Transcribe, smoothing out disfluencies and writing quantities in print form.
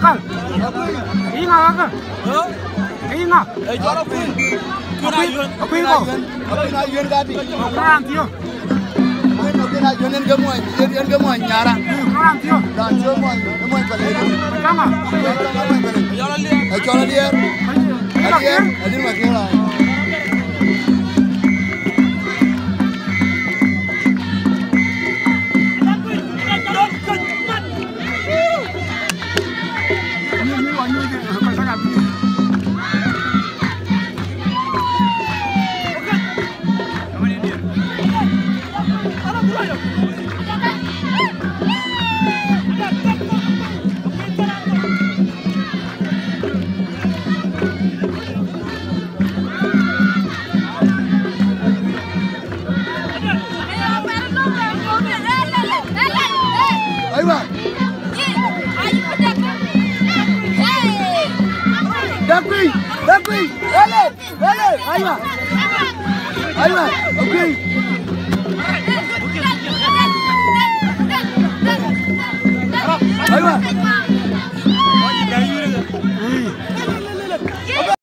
akal. Inga akal. Inga. Jara kuin. Kuin ko. Na yun gadi. Kurang tio. Na yun en gamoy nyara. Kurang tio. Dan jo moy pale. Kama. Chola lier. Alier, adin makela. Dakwi, aywa, okay.